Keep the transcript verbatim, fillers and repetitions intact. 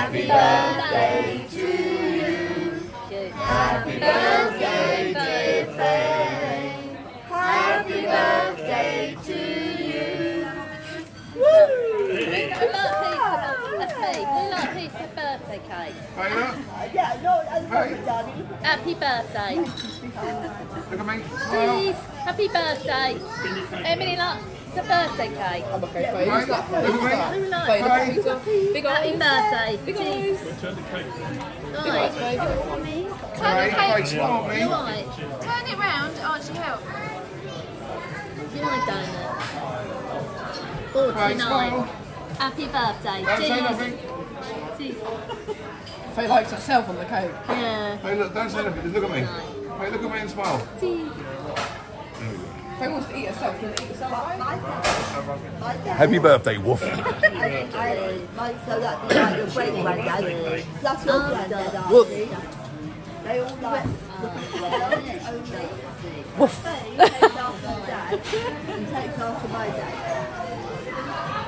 Happy birthday to you. Happy birthday, dear Faye. Happy birthday to you. Woo! That's me. Who likes a piece of birthday cake? Yeah, no, that's Faye. Daddy. Happy birthday. Look at me. Please. Happy birthday. Emily likes a birthday cake. I'm okay, Faye. Right. Look at me. Who likes Faye, look at Faye. pizza. Big Happy eyes. birthday. Big eyes. Turn the cake. Right. Faye. Faye, Faye, smile at me. Right. Turn it round, Archie, help. Do you like donut? Faye, forty-nine. smile. Happy birthday. Don't say Cheers. nothing. Cheers. Faye likes herself on the cake. Yeah. Faye, look, don't say nothing. Just look at me. Faye, look at me and smile. Cheers. Faye wants to eat herself. Can you eat yourself? Happy birthday, Wolf. I, I like so that they like your great granddad. That's your granddad, Woof. Archie. They all like only. Woof. Faye takes after my dad and takes after my dad.